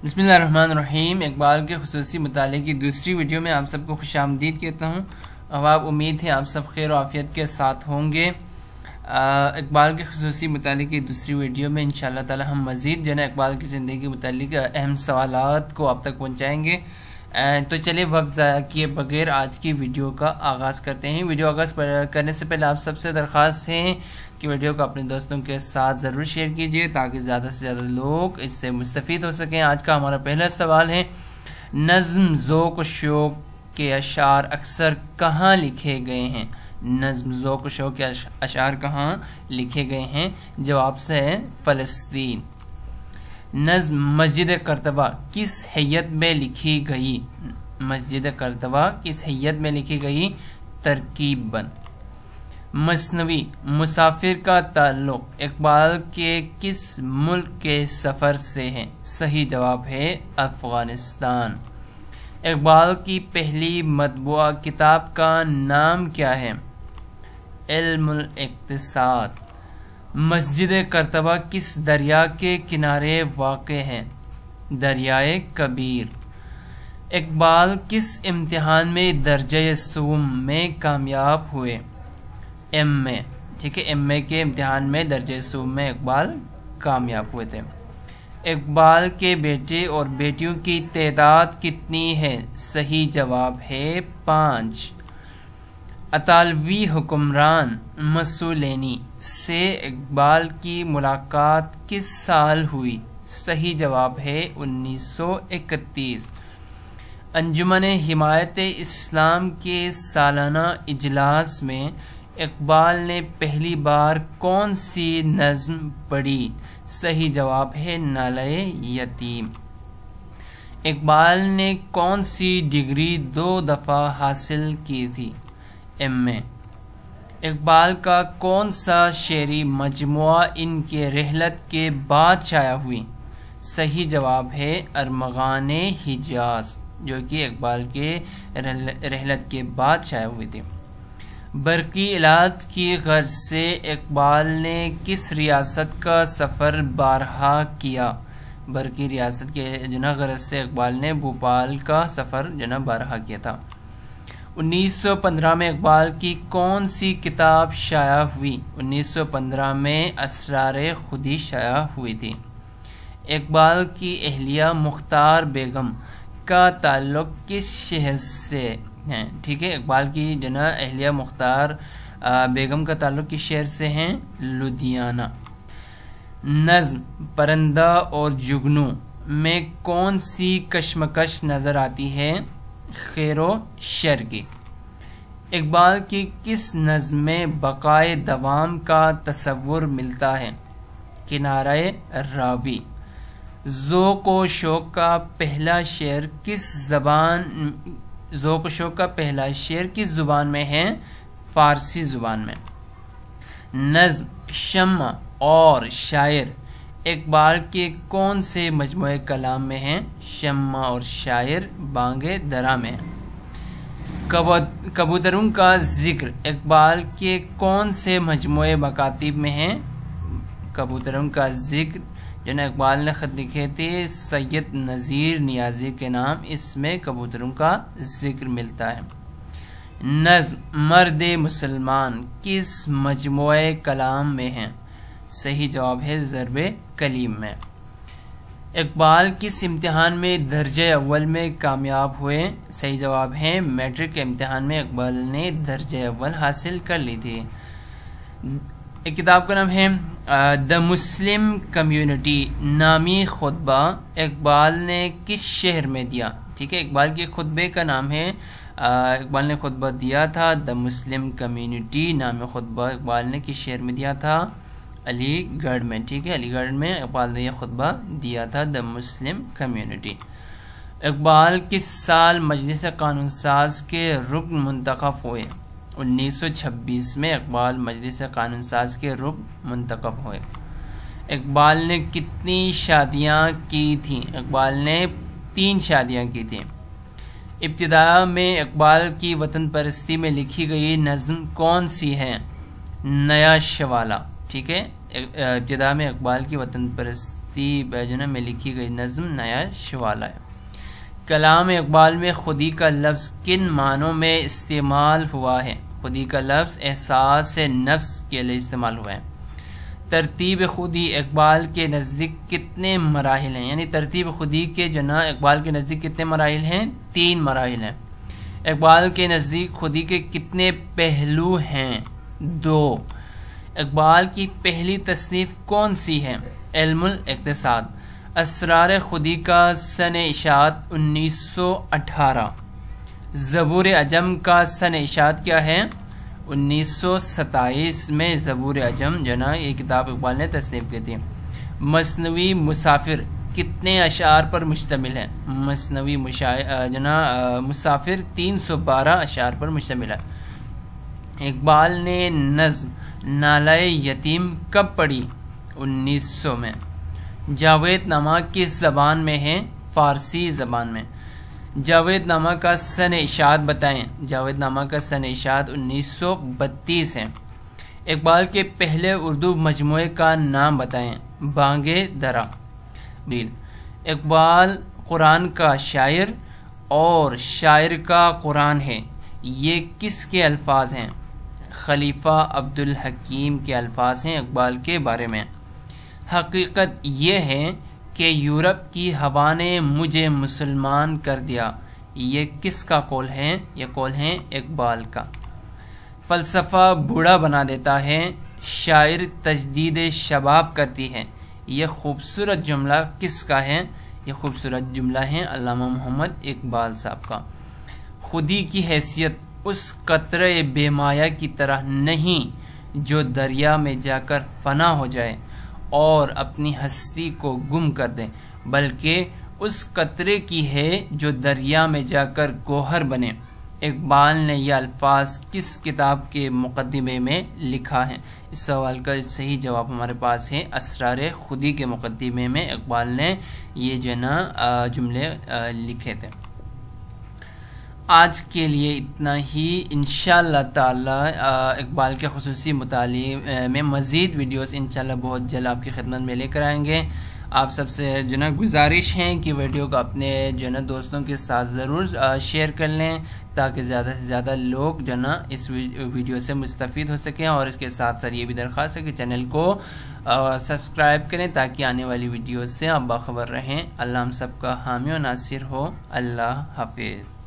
बिस्मिल्लाहिर्रहमानिर्रहीम। इकबाल के खुसूसी मुताले की दूसरी वीडियो में आप सबको खुश आमदीद कहता हूँ। अब उम्मीद है आप सब खैर आफियत के साथ होंगे। इकबाल के खुसूसी मुताले की दूसरी वीडियो में इंशाअल्लाह ताला हम मज़ीद जो है इकबाल की ज़िंदगी के मुतालिक अहम सवालात को आप तक पहुँचाएँगे। तो चलिए वक्त ज़ाया किए बगैर आज की वीडियो का आगाज़ करते हैं। वीडियो आगाज़ करने से पहले आप सबसे दरख्वास्त है कि वीडियो को अपने दोस्तों के साथ ज़रूर शेयर कीजिए ताकि ज़्यादा से ज़्यादा लोग इससे मुस्तफ़ीद हो सकें। आज का हमारा पहला सवाल है, नज़्म ज़ौक़ व शौक़ के अशार अक्सर कहाँ लिखे गए हैं? नज़्म ज़ौक़ व शौक़ के अशार कहाँ लिखे गए हैं? जवाब से है फ़लस्तीन। नज़्म मस्जिद करतबा किस हैयत में लिखी गई? मस्जिद करतबा किस हैयत में लिखी गई? तरकीब बंद। मसनवी मुसाफिर का ताल्लुक इकबाल के किस मुल्क के सफ़र से है? सही जवाब है अफ़गानिस्तान। इकबाल की पहली मतबूआ किताब का नाम क्या है? इल्मुल इक्तिसाद। मस्जिद करतबा किस दरिया के किनारे वाक़े है? दरियाए कबीर। इकबाल किस इम्तिहान में दर्जे सूम में कामयाब हुए? एमए। ठीक है, एमए के इम्तिहान में दर्जे सूम में इकबाल कामयाब हुए थे। इकबाल के बेटे और बेटियों की तादाद कितनी है? सही जवाब है 5। अतालवी हुक्मरान मसूलेनी से इकबाल की मुलाकात किस साल हुई? सही जवाब है 1931। अंजुमन हिमायत इस्लाम के सालाना इजलास में इकबाल ने पहली बार कौन सी नज़्म पढ़ी? सही जवाब है नाले यतीम। इकबाल ने कौन सी डिग्री 2 दफ़ा हासिल की थी? एमए। इकबाल का कौन सा शेरी मजमुआ इनके रहलत के बाद शाया हुई? सही जवाब है अरमगाने हिजाज, जो कि इकबाल के रहलत के बाद शाया हुई थी। बरकी इलाज की गर्ज से इकबाल ने किस रियासत का सफ़र बारहा किया? बरकी रियासत के गर्ज से इकबाल ने भोपाल का सफ़र बारहा किया था। 1915 में इकबाल की कौन सी किताब शाया हुई? 1915 में असरारे खुदी शाया हुई थी। इकबाल की अहलिया मुख्तार बेगम का ताल्लुक किस शहर से है? ठीक है, इकबाल की अहलिया मुख्तार बेगम का ताल्लुक किस शहर से है? लुधियाना। नज़्म परिंदा और जुगनू में कौन सी कशमकश नज़र आती है? खैरो शर की। इकबाल की किस नज़्म में बकाए दवाम का तसव्वुर मिलता है? किनारे रावी। ज़ौक़ व शौक़ का पहला शेर किस ज़बान ज़ौक़ व शौक़ का पहला शेर किस ज़ुबान में है? फ़ारसी ज़ुबान में। नज़्म शम्मा और शायर इकबाल के कौन से मजमूए कलाम में हैं? शम्मा और शायर बांगे दरा में है। कबूतरों का जिक्र इकबाल के कौन से मजमूए मकातिब में है? कबूतरों का जिक्र इकबाल ने ख़त लिखे थे सैयद नज़ीर नियाज़ी के नाम, इसमें कबूतरों का जिक्र मिलता है। नज़्म मर्द मुसलमान किस मजमूए कलाम में है? सही जवाब है ज़रबे कलीम में। इकबाल किस इम्तिहान में दर्जे अव्वल में कामयाब हुए? सही जवाब है मैट्रिक के इम्तिहान में इकबाल ने दर्जे अव्वल हासिल कर ली थी। एक किताब का नाम है द मुस्लिम कम्युनिटी नामी खुतबा इकबाल ने किस शहर में दिया? ठीक है, इकबाल के खुतबे का नाम है इकबाल ने खुतबा दिया था द मुस्लिम कम्युनिटी नामी खुतबा इकबाल ने किस शहर में दिया था? अलीगढ़ में। ठीक है, अलीगढ़ में इकबाल ने यह खुतबा दिया था द मुस्लिम कम्युनिटी। इकबाल किस साल मजलिस कानून साज के रुकन मुंतखब हुए? 1926 में इकबाल मजलिस कानून साज के रुकन मुंतखब हुए। इकबाल ने कितनी शादियां की थीं? इकबाल ने 3 शादियां की थीं। इब्तिदा में इकबाल की वतन परस्ती में लिखी गई नज़्म कौन सी है? नया शवाला। ठीक है, इब्तिदा में इकबाल की वतन परस्ती ترتیب جو نا میں لکھی گئی نظم نیا شوالا ہے۔ کلام اقبال میں خودی کا لفظ کن معنوں میں استعمال ہوا ہے؟ خودی کا لفظ احساس نفس کے لیے استعمال ہوا ہے۔ ترتیب خودی اقبال کے نزدیک کتنے مراحل ہیں؟ یعنی ترتیب خودی کے جناح اقبال کے نزدیک کتنے مراحل ہیں؟ 3 مراحل ہیں۔ اقبال کے نزدیک خودی کے کتنے پہلو ہیں؟ 2۔ اقبال کی پہلی تصنیف کون سی ہے؟ علم الاقتصاد۔ اسرار خودی کا سن اشاعت 1918۔ زبور عجم کا سن اشاعت کیا ہے؟ 1927 میں زبور عجم جنا یہ کتاب اقبال نے تصنیف کی تھی۔ مثنوی مسافر کتنے اشعار پر مشتمل ہے؟ مثنوی مسافر 312 اشعار پر مشتمل ہے۔ اقبال نے نظم نالہ یتیم کب پڑھی؟ 1900 میں۔ جاوید نامہ کس زبان میں ہے؟ فارسی زبان میں۔ جاوید نامہ کا سن اشاعت بتائیں۔ جاوید نامہ کا سن اشاعت 1932 ہے۔ اقبال کے پہلے اردو مجموعے کا نام بتائیں۔ بانگ درا۔ اقبال قرآن کا شاعر اور شاعر کا قرآن ہے، یہ کس کے الفاظ ہیں؟ خلیفہ عبدالحکیم کے الفاظ ہیں اقبال کے بارے میں۔ حقیقت یہ ہے کہ یورپ کی ہوا نے مجھے مسلمان کر دیا، یہ کس کا قول ہے؟ یہ قول ہے اقبال کا۔ فلسفہ بوڑھا بنا دیتا ہے، شاعر تجدید شباب کرتی ہے، یہ خوبصورت جملہ کس کا ہے؟ یہ خوبصورت جملہ ہے علامہ محمد اقبال صاحب کا۔ خودی کی حیثیت اس قطرے بے مایہ کی طرح نہیں جو دریا میں جا کر فنا ہو جائے اور اپنی ہستی کو گم کر دے، بلکہ اس قطرے کی ہے جو دریا میں جا کر گوہر بنے۔ اقبال نے یہ الفاظ کس کتاب کے مقدمے میں لکھا ہے؟ اس سوال کا صحیح جواب ہمارے پاس ہے اسرار خودی کے مقدمے میں اقبال نے یہ جملے لکھے تھے۔ آج کے لیے اتنا ہی، انشاءاللہ تعالی اقبال کے خصوصی مطالعے میں مزید ویڈیوز انشاءاللہ بہت جلد آپ کی خدمت میں لے کر آئیں گے۔ آپ سب سے گزارش ہے کہ ویڈیو کو اپنے دوستوں کے ساتھ ضرور شیئر کر لیں تاکہ زیادہ سے زیادہ لوگ اس ویڈیو سے مستفید ہو سکیں، اور اس کے ساتھ ساتھ یہ بھی درخواست ہے کہ چینل کو سبسکرائب کریں تاکہ آنے والی ویڈیوز سے آپ باخبر رہیں۔ اللہ ہم سب کا حامی و ناصر ہو۔ اللہ حافظ۔